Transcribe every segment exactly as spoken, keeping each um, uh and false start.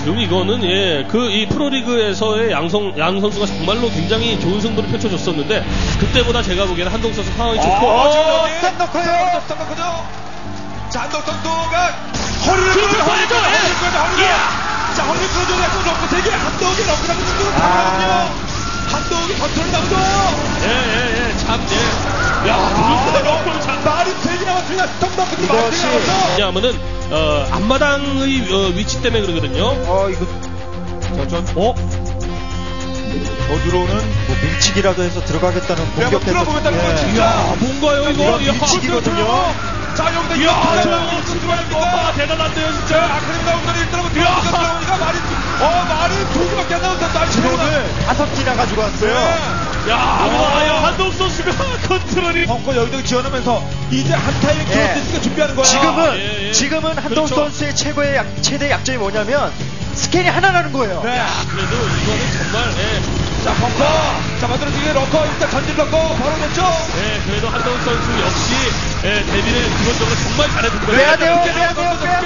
지금 이거는 예, 그 이 프로리그에서의 양성 양 선수가 정말로 굉장히 좋은 승부를 펼쳐줬었는데 그때보다 제가 보기에는 한동 선수 상황이 좋고. 어, 지금 어, 여기 스탠 넣고요. 스탠 넣거든요. 자, 한동 선수가 허리를 끌어줘, 허리를 끌어줘, 허리를 끌어줘, 허리를. 자, 허리를 끌어줘야 되고 넣고 되게 한동이 넣고 나면 눈으로 가거든요. 한동이 컨트롤 나오죠. 예, 예, 예, 참, 예. 야, 아, 넣고 참. 말이 되게 나왔습니다. 스톱 넣고 말이 되게 나왔어. 왜냐하면은 어, 앞마당의 어, 위치 때문에 그러거든요. 어, 이거. 자, 전, 어? 더 들어오는 뭐 밀치기라도 해서 들어가겠다는 공격해서 들어보겠다는 예. 거지. 야, 뭔가요 이거? 이런 밀치기거든요. 자, 여기다 이야, 이거 저 들어갑니다. 대단한데요, 진짜. 아크림 나온다니 일단은 들어오니까 말이, 어, 말이 두 개밖에 안 나온다. 드론을 다섯 기나 가지고 왔어요. 야, 와, 한동 선수가 컨트롤이. 벙커 여기저기 지어놓으면서 이제 한 타이밍 예. 들어오니까 준비하는 거야. 지금은 예, 예. 지금은 한동 그렇죠. 선수의 최고의 약, 최대 약점이 뭐냐면 스캔이 하나라는 거예요. 네. 야, 그래도 이거는 정말, 예. 자, 벙커. 자, 만들어지게 넣고 일단 전진 넣고 바로 냈죠. 예, 그래도 한동 선수 역시, 예, 데뷔를 기본적으로 정말 잘해준 거예요. 빼야 돼요, 빼야 돼요, 빼야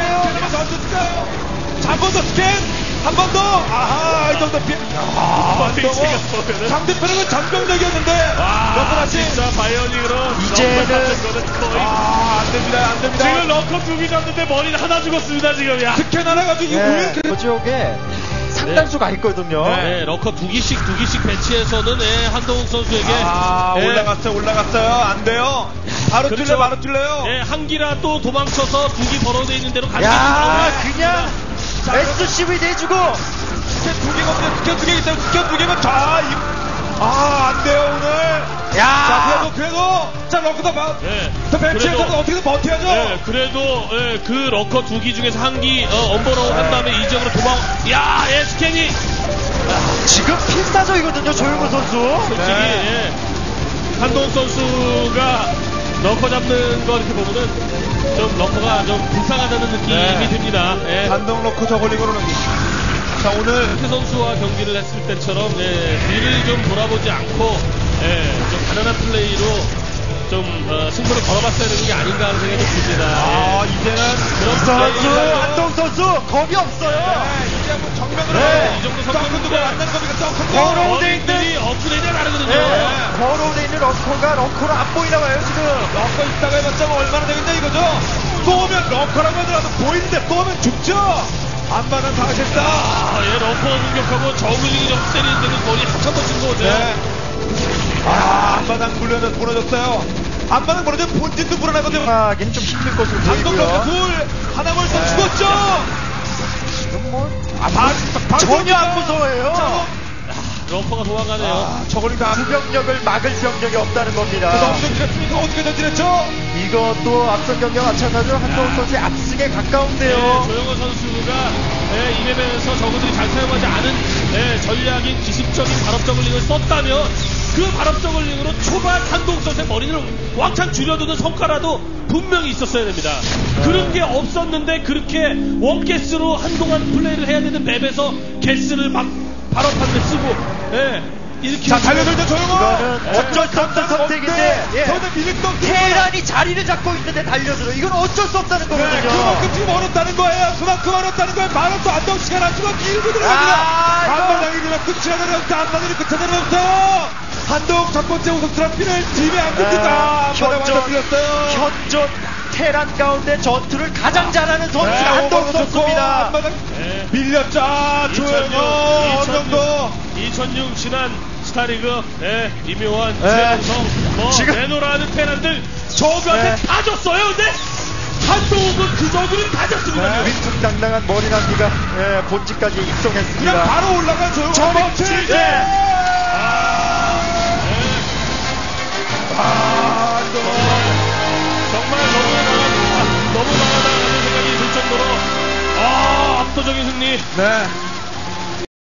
돼요. 자, 한 번 더 스캔. 한 번 더. 아하, 이 정도 피. 아, 아, 상대편은 전병력이었는데. 와, 넣고 다시. 진짜 바이오닉으로. 이제는- 거는 거의. 아, 안 됩니다, 안 됩니다. 지금 럭커 두 개 잡는데 머리는 하나 죽었습니다, 지금. 야. 스캔 하나 가지고 이거 왜 예, 이렇게. 그 지역에 상당수가 있거든요. 네, 러커 두 개씩 두 개씩 배치해서는 예, 한동욱 선수에게 아, 예, 올라갔어요, 올라갔어요. 안 돼요. 바로 그렇죠. 뚫려, 바로 뚫려요. 예, 한 기라 또 도망쳐서 두 개 벌어져 있는 대로 가는 야, 게 그냥 에스씨브이 내주고 스캔 두 개가 없는데 스캔 두 개 있어요. 스캔 두 개면 자, 이, 아, 안 돼요, 오늘. 자, 야, 그래도, 그래도. 자, 럭커다 봐. 예, 자, 벤치에서는 그래도- 어떻게든 버텨야죠. 예, 그래도 예, 그 러커 두 기 중에서 한 기 어, 엄버러운 한 다음에 이 지역으로 도망. 야, 예, 스캔이 지금 필사적이거든요, 조용호 선수. 솔직히 네. 예, 한동욱 선수가 러커 잡는 거 이렇게 보면은 좀 러커가 좀 불쌍하다는 느낌이 네. 듭니다. 예. 단독 럭커 저걸리고는. 자, 오늘. 그 선수와 경기를 했을 때처럼 예, 뒤를 좀 돌아보지 않고 예, 좀 가난한 플레이로 좀 어, 승부를 걸어봤어야 되는 게 아닌가 하는 생각이 좀 듭니다. 아, 예. 이제는. 그런 선수, 플레이를 한동 선수 겁이 없어요. 네, 이제 뭐 정면으로. 네. 이 정도 덩크 두고 성공인데 만나는 겁니까? 덩크 걸어. 두고. 어린들이 업그레이드가 다르거든요. 네. 걸어오고 있는 러커가 러커로 안 보이나 봐요, 지금. 럭커 있다가 해봤자 뭐 얼마나 되겠냐 이거죠? 또 오면 럭커라고 하더라도 보이는데 또 오면 죽죠? 안마당 당하셨다. 아, 예, 러커 공격하고 저글링이 좀 때리는 데는 거리 한참 더 쓴 거거든요. 네. 아, 안마당 불려져 무너졌어요. 안마당 무너져 본진도 불어나거든요. 하기는 좀 힘들 것으로 단독 럭커 보이고요. 둘, 하나 벌써 네. 죽었죠? 지금 뭐 아, 바, 바, 전혀 안 무서워해요. 러커가 도망가네요. 아, 저걸링 다. 그 병력을 막을 병력이 없다는 겁니다. 너무 전진했으니까 어떻게 전진했죠? 이것도 앞선 경기와 마찬가지로 한동훈 선수의 압승에 네, 가까운데요. 조영호 선수가 예, 이 맵에서 저그들이 잘 사용하지 않은 예, 전략인 기습적인 발업 저글링을 썼다면 그 발업 저글링으로 초반 한동욱 선수의 머리를 왕창 줄여두는 성과라도 분명히 있었어야 됩니다. 그런 게 없었는데 그렇게 원가스로 한동안 플레이를 해야 되는 맵에서 가스를 막 발업하는데 쓰고 예, 이렇게 자, 달려들죠, 조용호! 이거는 어쩔 수 없는 선택인데, 예. 저는 밀릭동 테란이 자리를 잡고 있는데 달려들어. 이건 어쩔 수 없다는 네, 거거든요. 그만큼 지금 어렵다는 거예요. 그만큼 어렵다는 거예요. 만원도 안동 시간 안 주고 밀고 들어갑니다. 아, 이거- 안마당이 그냥 끝이야 내려부터 안마당이 끝이야 내려부터 한동 첫 번째 우승 트로피를 집에 안 듭니다. 아, 안마당 완전 현존, 밀렸어요. 현존 테란 가운데 전투를 가장 잘하는 선수가 네, 한동훈 오버로 좋고 선수입니다. 안마당 예. 밀렸죠. 아, 조용호 어느 정도. 이천육 지난 스타리그 예, 이묘한 네. 최은성 뭐 지금- 내노라는 테란들 저그한테 네. 다 줬어요. 근데 한동욱은 그 저그를 다 줬습니다. 네. 위풍당당한 머리나기가 예, 본직까지 그냥 입성했습니다. 바로 올라간 조용호. 저번 칠 칠 대. 대. 아, 정말 너무 강하다, 너무 강하다는 생각이 들 정도로 아 압도적인 승리. 네.